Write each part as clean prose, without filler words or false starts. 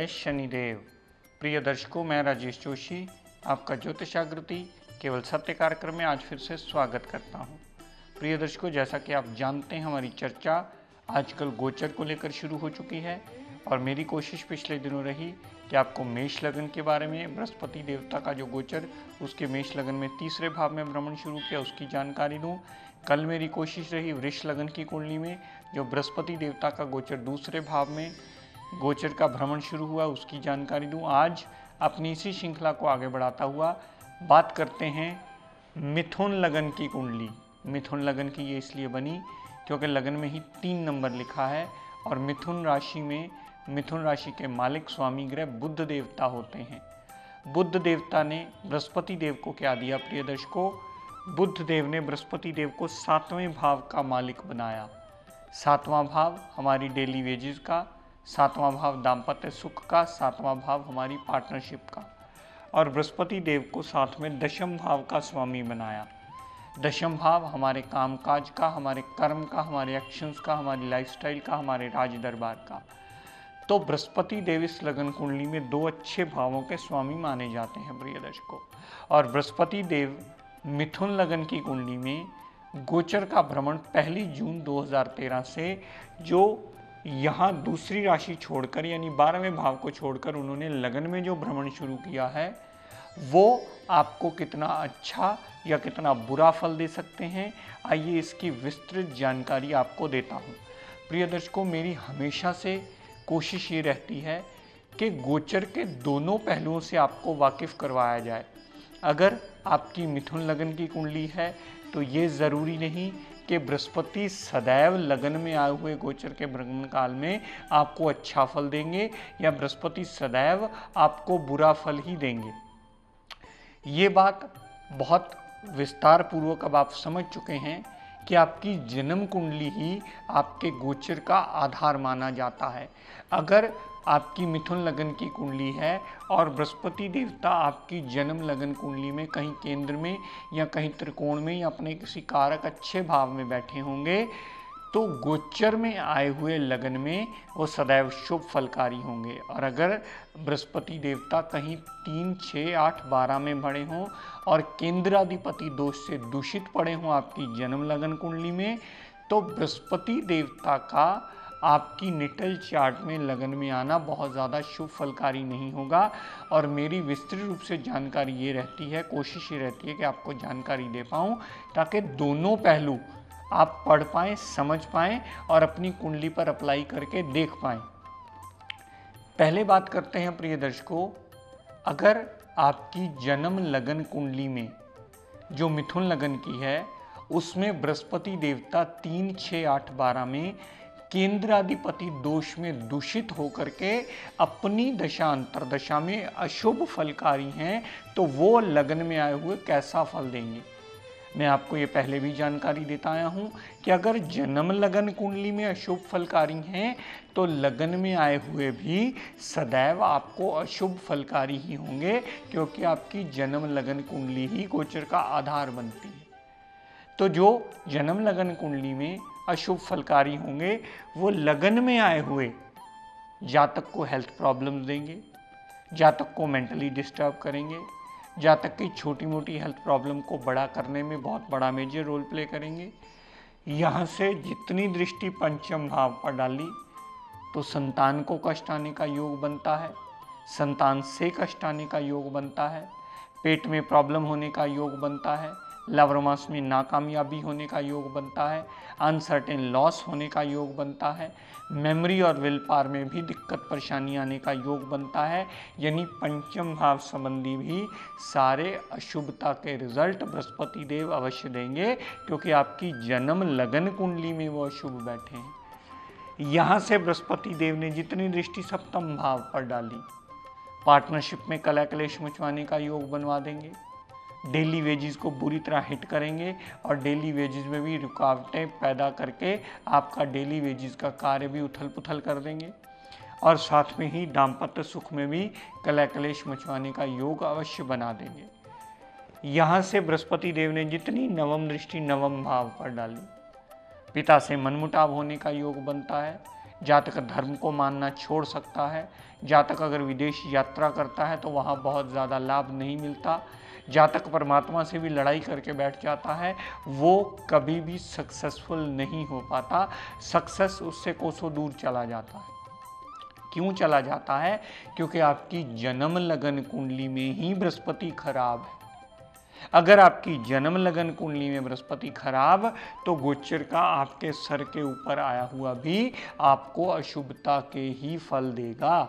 शनिदेव। प्रिय दर्शकों, मैं राजेश जोशी आपका ज्योतिष जागृति केवल सत्य कार्यक्रम में आज फिर से स्वागत करता हूं। प्रिय दर्शकों, जैसा कि आप जानते हैं, हमारी चर्चा आजकल गोचर को लेकर शुरू हो चुकी है और मेरी कोशिश पिछले दिनों रही कि आपको मेष लगन के बारे में, बृहस्पति देवता का जो गोचर उसके मेष लगन में तीसरे भाव में भ्रमण शुरू किया उसकी जानकारी दूं। कल मेरी कोशिश रही वृष लगन की कुंडली में जो बृहस्पति देवता का गोचर दूसरे भाव में गोचर का भ्रमण शुरू हुआ उसकी जानकारी दूं। आज अपनी इसी श्रृंखला को आगे बढ़ाता हुआ बात करते हैं मिथुन लगन की कुंडली। मिथुन लगन की ये इसलिए बनी क्योंकि लगन में ही 3 नंबर लिखा है और मिथुन राशि में मिथुन राशि के मालिक स्वामी ग्रह बुध देवता होते हैं। बुध देवता ने बृहस्पति देव को क्या दिया? प्रिय दर्शकों, बुध देव ने बृहस्पति देव को 7वें भाव का मालिक बनाया। 7वां भाव हमारी डेली वेजेस का, 7वां भाव दाम्पत्य सुख का, 7वां भाव हमारी पार्टनरशिप का, और बृहस्पति देव को साथ में 10वें भाव का स्वामी बनाया। 10वां भाव हमारे कामकाज का, हमारे कर्म का, हमारे एक्शंस का, हमारी लाइफस्टाइल का, हमारे राज दरबार का। तो बृहस्पति देव इस लगन कुंडली में 2 अच्छे भावों के स्वामी माने जाते हैं प्रिय दर्शकों। और बृहस्पति देव मिथुन लगन की कुंडली में गोचर का भ्रमण 1 जून 2013 से जो यहाँ दूसरी राशि छोड़कर यानी 12वें भाव को छोड़कर उन्होंने लगन में जो भ्रमण शुरू किया है वो आपको कितना अच्छा या कितना बुरा फल दे सकते हैं, आइए इसकी विस्तृत जानकारी आपको देता हूँ। प्रिय दर्शकों, मेरी हमेशा से कोशिश ये रहती है कि गोचर के दोनों पहलुओं से आपको वाकिफ करवाया जाए। अगर आपकी मिथुन लगन की कुंडली है तो ये ज़रूरी नहीं कि बृहस्पति सदैव लगन में आए हुए गोचर के भ्रमण काल में आपको अच्छा फल देंगे या बृहस्पति सदैव आपको बुरा फल ही देंगे। ये बात बहुत विस्तार पूर्वक अब आप समझ चुके हैं कि आपकी जन्म कुंडली ही आपके गोचर का आधार माना जाता है। अगर आपकी मिथुन लगन की कुंडली है और बृहस्पति देवता आपकी जन्म लगन कुंडली में कहीं केंद्र में या कहीं त्रिकोण में या अपने किसी कारक अच्छे भाव में बैठे होंगे तो गोचर में आए हुए लगन में वो सदैव शुभ फलकारी होंगे। और अगर बृहस्पति देवता कहीं 3, 6, 8, 12 में भरे हों और केंद्राधिपति दोष से दूषित पड़े हों आपकी जन्म लगन कुंडली में, तो बृहस्पति देवता का आपकी निटल चार्ट में लगन में आना बहुत ज़्यादा शुभ फलकारी नहीं होगा। और मेरी विस्तृत रूप से जानकारी ये रहती है, कोशिश ये रहती है कि आपको जानकारी दे पाऊँ ताकि दोनों पहलू आप पढ़ पाएँ, समझ पाएँ और अपनी कुंडली पर अप्लाई करके देख पाएँ। पहले बात करते हैं प्रिय दर्शकों, अगर आपकी जन्म लगन कुंडली में जो मिथुन लगन की है उसमें बृहस्पति देवता 3, 6, 8, 12 में केंद्राधिपति दोष में दूषित होकर के अपनी दशा अंतरदशा में अशुभ फलकारी हैं तो वो लगन में आए हुए कैसा फल देंगे? मैं आपको ये पहले भी जानकारी देता आया हूँ कि अगर जन्म लगन कुंडली में अशुभ फलकारी हैं तो लगन में आए हुए भी सदैव आपको अशुभ फलकारी ही होंगे, क्योंकि आपकी जन्म लगन कुंडली ही गोचर का आधार बनती है। तो जो जन्म लगन कुंडली में अशुभ फलकारी होंगे वो लगन में आए हुए जातक को हेल्थ प्रॉब्लम्स देंगे, जातक को मेंटली डिस्टर्ब करेंगे, जातक की छोटी मोटी हेल्थ प्रॉब्लम को बड़ा करने में बहुत बड़ा मेजर रोल प्ले करेंगे। यहाँ से जितनी दृष्टि पंचम भाव पर डाली तो संतान को कष्ट आने का योग बनता है, संतान से कष्ट आने का योग बनता है, पेट में प्रॉब्लम होने का योग बनता है, लव रोमांस में नाकामयाबी होने का योग बनता है, अनसर्टेन लॉस होने का योग बनता है, मेमोरी और विल पावर में भी दिक्कत परेशानी आने का योग बनता है। यानी पंचम भाव संबंधी भी सारे अशुभता के रिजल्ट बृहस्पति देव अवश्य देंगे, क्योंकि आपकी जन्म लगन कुंडली में वो अशुभ बैठे हैं। यहाँ से बृहस्पति देव ने जितनी दृष्टि सप्तम भाव पर डाली, पार्टनरशिप में कलह क्लेश मचवाने का योग बनवा देंगे, डेली वेजेस को बुरी तरह हिट करेंगे और डेली वेजेस में भी रुकावटें पैदा करके आपका डेली वेजेस का कार्य भी उथल पुथल कर देंगे और साथ में ही दाम्पत्य सुख में भी कलह क्लेश मचवाने का योग अवश्य बना देंगे। यहाँ से बृहस्पति देव ने जितनी नवम दृष्टि नवम भाव पर डाली, पिता से मनमुटाव होने का योग बनता है, जातक धर्म को मानना छोड़ सकता है। जातक अगर विदेश यात्रा करता है तो वहाँ बहुत ज़्यादा लाभ नहीं मिलता। जातक परमात्मा से भी लड़ाई करके बैठ जाता है, वो कभी भी सक्सेसफुल नहीं हो पाता। सक्सेस उससे कोसों दूर चला जाता है। क्यों चला जाता है? क्योंकि आपकी जन्म लगन कुंडली में ही बृहस्पति खराब है। अगर आपकी जन्म लगन कुंडली में बृहस्पति खराब, तो गोचर का आपके सर के ऊपर आया हुआ भी आपको अशुभता के ही फल देगा।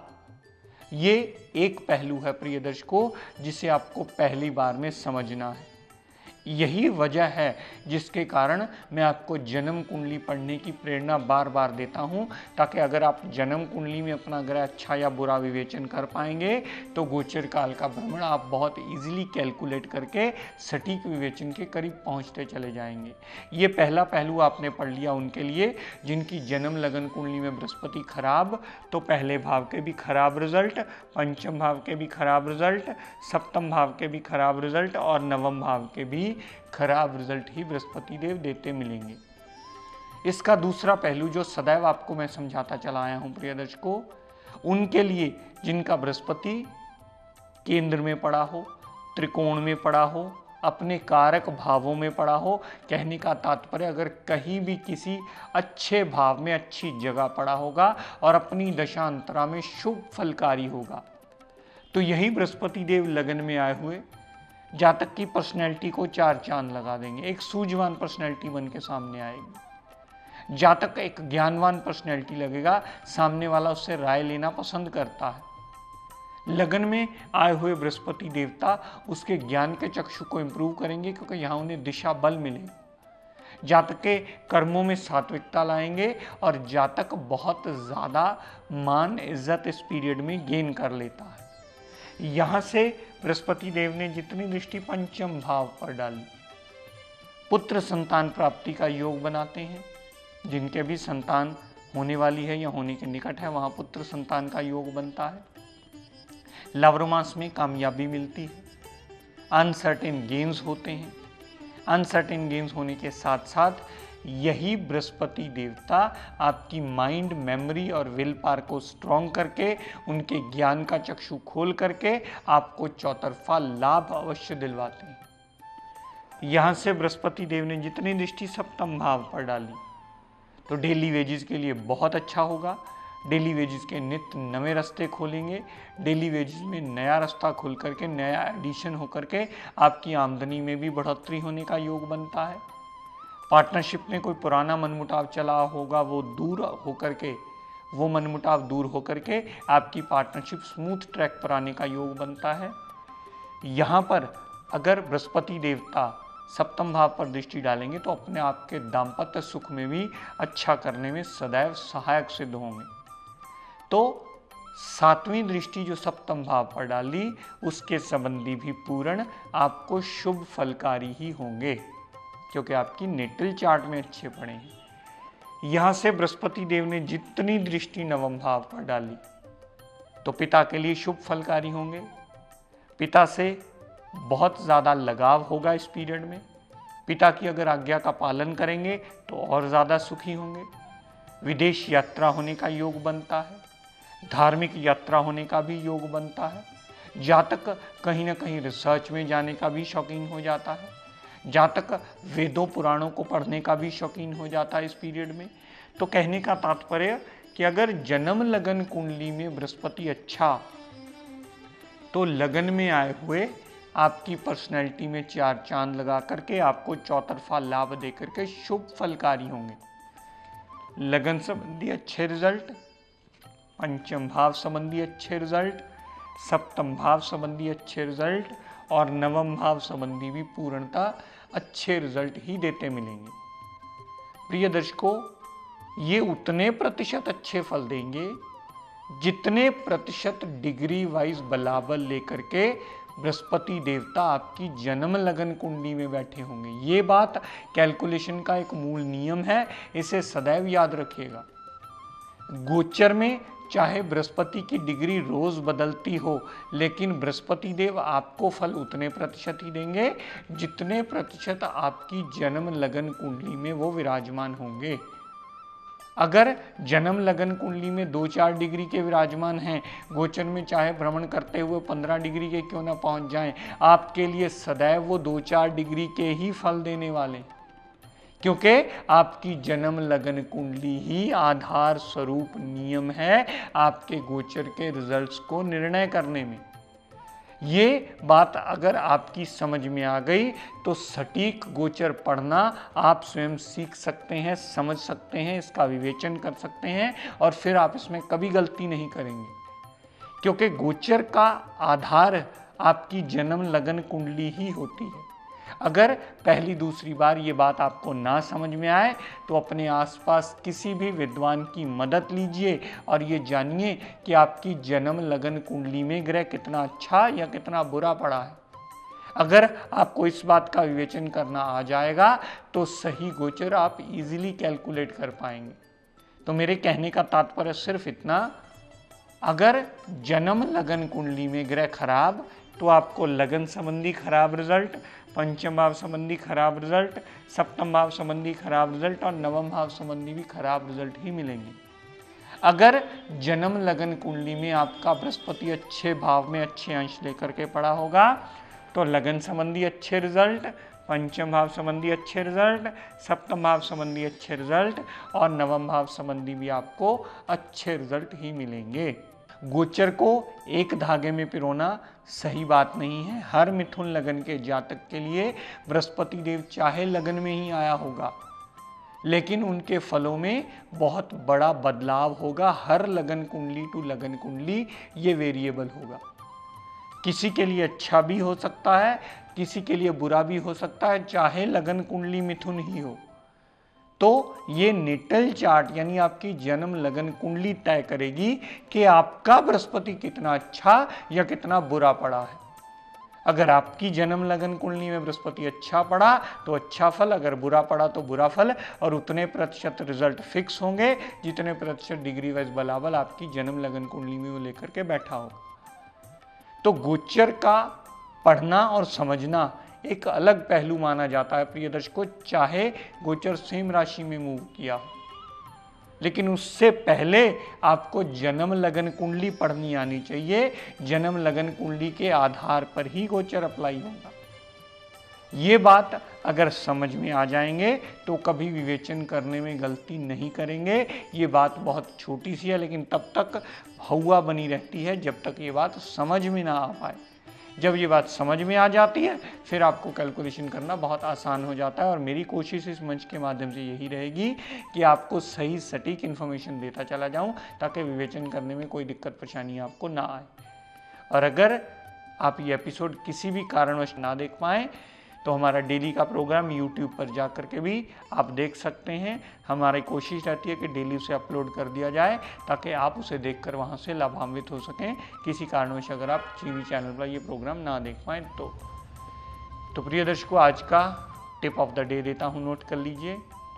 ये एक पहलू है प्रिय दर्शकों, जिसे आपको पहली बार में समझना है। यही वजह है जिसके कारण मैं आपको जन्म कुंडली पढ़ने की प्रेरणा बार बार देता हूं, ताकि अगर आप जन्म कुंडली में अपना ग्रह अच्छा या बुरा विवेचन कर पाएंगे तो गोचर काल का भ्रमण आप बहुत इजीली कैलकुलेट करके सटीक विवेचन के करीब पहुंचते चले जाएंगे। ये पहला पहलू आपने पढ़ लिया उनके लिए जिनकी जन्म लगन कुंडली में बृहस्पति खराब, तो पहले भाव के भी खराब रिजल्ट, पंचम भाव के भी खराब रिजल्ट, सप्तम भाव के भी खराब रिजल्ट और नवम भाव के भी खराब रिजल्ट ही बृहस्पति देव देते मिलेंगे। इसका दूसरा पहलू जो सदैव आपको मैं समझाता चला आया हूं प्रिय दर्शकों, उनके लिए जिनका बृहस्पति केंद्र में पड़ा हो, त्रिकोण में पड़ा हो, अपने कारक भावों में पड़ा हो, कहने का तात्पर्य अगर कहीं भी किसी अच्छे भाव में अच्छी जगह पड़ा होगा और अपनी दशांतरा में शुभ फलकारी होगा, तो यही बृहस्पति देव लगन में आए हुए जातक की पर्सनैलिटी को चार चांद लगा देंगे। एक सूझवान पर्सनैलिटी बन के सामने आएगी। जातक एक ज्ञानवान पर्सनैलिटी लगेगा, सामने वाला उससे राय लेना पसंद करता है। लगन में आए हुए बृहस्पति देवता उसके ज्ञान के चक्षु को इंप्रूव करेंगे, क्योंकि यहाँ उन्हें दिशा बल मिलेगा। जातक के कर्मों में सात्विकता लाएंगे और जातक बहुत ज़्यादा मान इज्जत इस पीरियड में गेन कर लेता है। यहाँ से बृहस्पति देव ने जितनी दृष्टि पंचम भाव पर डाली, पुत्र संतान प्राप्ति का योग बनाते हैं। जिनके भी संतान होने वाली है या होने के निकट है, वहाँ पुत्र संतान का योग बनता है। लव रोमांस में कामयाबी मिलती है। अनसर्टेन गेन्स होते हैं। अनसर्टेन गेन्स होने के साथ साथ यही बृहस्पति देवता आपकी माइंड, मेमोरी और विल पावर को स्ट्रॉन्ग करके, उनके ज्ञान का चक्षु खोल करके आपको चौतरफा लाभ अवश्य दिलवाते हैं। यहाँ से बृहस्पति देव ने जितनी दृष्टि सप्तम भाव पर डाली, तो डेली वेजेस के लिए बहुत अच्छा होगा। डेली वेजेस के नित्य नए रास्ते खोलेंगे। डेली वेजेस में नया रास्ता खुल करके, नया एडिशन होकर के आपकी आमदनी में भी बढ़ोतरी होने का योग बनता है। पार्टनरशिप में कोई पुराना मनमुटाव चला होगा, वो दूर होकर के, वो मनमुटाव दूर होकर के आपकी पार्टनरशिप स्मूथ ट्रैक पर आने का योग बनता है। यहाँ पर अगर बृहस्पति देवता सप्तम भाव पर दृष्टि डालेंगे तो अपने आप के दाम्पत्य सुख में भी अच्छा करने में सदैव सहायक सिद्ध होंगे। तो सातवीं दृष्टि जो सप्तम भाव पर डाली, उसके संबंधी भी पूर्ण आपको शुभ फलकारी ही होंगे, क्योंकि आपकी नेटल चार्ट में अच्छे पड़े हैं। यहाँ से बृहस्पति देव ने जितनी दृष्टि नवम भाव पर डाली, तो पिता के लिए शुभ फलकारी होंगे। पिता से बहुत ज़्यादा लगाव होगा इस पीरियड में। पिता की अगर आज्ञा का पालन करेंगे तो और ज़्यादा सुखी होंगे। विदेश यात्रा होने का योग बनता है। धार्मिक यात्रा होने का भी योग बनता है। जातक कहीं ना कहीं रिसर्च में जाने का भी शौकीन हो जाता है। जातक वेदों पुराणों को पढ़ने का भी शौकीन हो जाता है इस पीरियड में। तो कहने का तात्पर्य कि अगर जन्म लगन कुंडली में बृहस्पति अच्छा, तो लगन में आए हुए आपकी पर्सनैलिटी में चार चांद लगा करके आपको चौतरफा लाभ दे करके शुभ फलकारी होंगे। लगन संबंधी अच्छे रिजल्ट, पंचम भाव संबंधी अच्छे रिजल्ट, सप्तम भाव संबंधी अच्छे रिजल्ट और नवम भाव संबंधी भी पूर्णता अच्छे रिजल्ट ही देते मिलेंगे। प्रिय दर्शकों, ये उतने प्रतिशत अच्छे फल देंगे जितने प्रतिशत डिग्री वाइज बलाबल लेकर के बृहस्पति देवता आपकी जन्म लगन कुंडली में बैठे होंगे। ये बात कैलकुलेशन का एक मूल नियम है, इसे सदैव याद रखिएगा। गोचर में चाहे बृहस्पति की डिग्री रोज बदलती हो, लेकिन बृहस्पति देव आपको फल उतने प्रतिशत ही देंगे जितने प्रतिशत आपकी जन्म लगन कुंडली में वो विराजमान होंगे। अगर जन्म लगन कुंडली में 2-4 डिग्री के विराजमान हैं, गोचर में चाहे भ्रमण करते हुए 15 डिग्री के क्यों ना पहुंच जाएं, आपके लिए सदैव वो 2-4 डिग्री के ही फल देने वाले, क्योंकि आपकी जन्म लगन कुंडली ही आधार स्वरूप नियम है आपके गोचर के रिजल्ट्स को निर्णय करने में। ये बात अगर आपकी समझ में आ गई तो सटीक गोचर पढ़ना आप स्वयं सीख सकते हैं, समझ सकते हैं, इसका विवेचन कर सकते हैं और फिर आप इसमें कभी गलती नहीं करेंगे, क्योंकि गोचर का आधार आपकी जन्म लगन कुंडली ही होती है। अगर पहली दूसरी बार ये बात आपको ना समझ में आए तो अपने आसपास किसी भी विद्वान की मदद लीजिए और ये जानिए कि आपकी जन्म लगन कुंडली में ग्रह कितना अच्छा या कितना बुरा पड़ा है। अगर आपको इस बात का विवेचन करना आ जाएगा तो सही गोचर आप इजीली कैलकुलेट कर पाएंगे। तो मेरे कहने का तात्पर्य सिर्फ इतना, अगर जन्म लगन कुंडली में ग्रह खराब तो आपको लगन संबंधी खराब रिजल्ट, पंचम भाव संबंधी खराब रिजल्ट, सप्तम भाव संबंधी खराब रिजल्ट और नवम भाव संबंधी भी खराब रिजल्ट ही मिलेंगे। अगर जन्म लगन कुंडली में आपका बृहस्पति अच्छे भाव में अच्छे अंश लेकर के पड़ा होगा तो लगन संबंधी अच्छे रिजल्ट, पंचम भाव संबंधी अच्छे रिजल्ट, सप्तम भाव संबंधी अच्छे रिजल्ट और नवम भाव संबंधी भी आपको अच्छे रिजल्ट ही मिलेंगे। गोचर को एक धागे में पिरोना सही बात नहीं है। हर मिथुन लगन के जातक के लिए बृहस्पति देव चाहे लगन में ही आया होगा, लेकिन उनके फलों में बहुत बड़ा बदलाव होगा। हर लगन कुंडली टू लगन कुंडली ये वेरिएबल होगा। किसी के लिए अच्छा भी हो सकता है, किसी के लिए बुरा भी हो सकता है, चाहे लगन कुंडली मिथुन ही हो। तो ये नेटल चार्ट यानी आपकी जन्म लगन कुंडली तय करेगी कि आपका बृहस्पति कितना अच्छा या कितना बुरा पड़ा है। अगर आपकी जन्म लगन कुंडली में बृहस्पति अच्छा पड़ा तो अच्छा फल, अगर बुरा पड़ा तो बुरा फल, और उतने प्रतिशत रिजल्ट फिक्स होंगे जितने प्रतिशत डिग्री वाइज बलाबल आपकी जन्म लगन कुंडली में वो लेकर के बैठा होगा। तो गोचर का पढ़ना और समझना एक अलग पहलू माना जाता है प्रिय दर्शकों, चाहे गोचर सेम राशि में मूव किया हो, लेकिन उससे पहले आपको जन्म लगन कुंडली पढ़नी आनी चाहिए। जन्म लगन कुंडली के आधार पर ही गोचर अप्लाई होगा। ये बात अगर समझ में आ जाएंगे तो कभी विवेचन करने में गलती नहीं करेंगे। ये बात बहुत छोटी सी है, लेकिन तब तक हवा बनी रहती है जब तक ये बात समझ में ना आ पाए। जब ये बात समझ में आ जाती है फिर आपको कैलकुलेशन करना बहुत आसान हो जाता है। और मेरी कोशिश इस मंच के माध्यम से यही रहेगी कि आपको सही सटीक इन्फॉर्मेशन देता चला जाऊं, ताकि विवेचन करने में कोई दिक्कत परेशानी आपको ना आए। और अगर आप ये एपिसोड किसी भी कारणवश ना देख पाएँ तो हमारा डेली का प्रोग्राम YouTube पर जा कर के भी आप देख सकते हैं। हमारी कोशिश रहती है कि डेली उसे अपलोड कर दिया जाए ताकि आप उसे देखकर वहां से लाभान्वित हो सकें। किसी कारणवश अगर आप टीवी चैनल पर ये प्रोग्राम ना देख पाएँ तो प्रिय दर्शकों, आज का टिप ऑफ द डे देता हूँ, नोट कर लीजिए।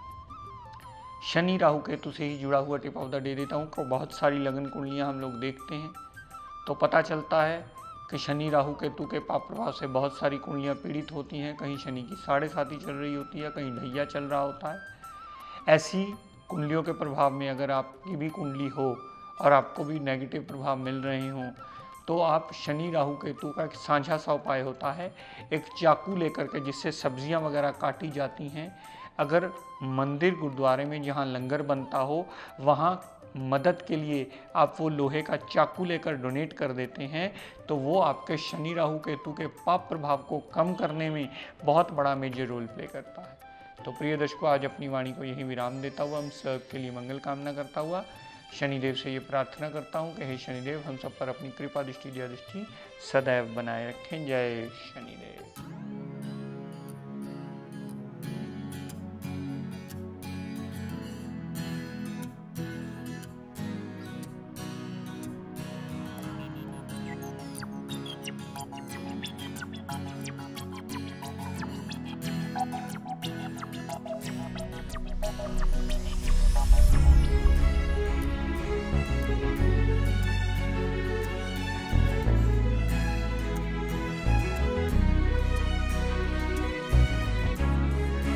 शनि राहु केतु से ही जुड़ा हुआ टिप ऑफ द डे देता हूँ। को बहुत सारी लगन कुंडलियाँ हम लोग देखते हैं तो पता चलता है कि शनि राहु केतु के पाप प्रभाव से बहुत सारी कुंडलियाँ पीड़ित होती हैं। कहीं शनि की 7.5 चल रही होती है, कहीं ढैया चल रहा होता है। ऐसी कुंडलियों के प्रभाव में अगर आपकी भी कुंडली हो और आपको भी नेगेटिव प्रभाव मिल रहे हों तो आप शनि राहु केतु का एक साझा सा उपाय होता है, एक चाकू लेकर के जिससे सब्जियां वगैरह काटी जाती हैं। अगर मंदिर गुरुद्वारे में जहाँ लंगर बनता हो वहाँ मदद के लिए आप वो लोहे का चाकू लेकर डोनेट कर देते हैं तो वो आपके शनि राहु केतु के पाप प्रभाव को कम करने में बहुत बड़ा मेजर रोल प्ले करता है। तो प्रिय दर्शकों, आज अपनी वाणी को यही विराम देता हुआ हम सबके लिए मंगल कामना करता हुआ शनिदेव से ये प्रार्थना करता हूँ कि हे शनिदेव हम सब पर अपनी कृपा दृष्टि दया दृष्टि सदैव बनाए रखें। जय शनिदेव।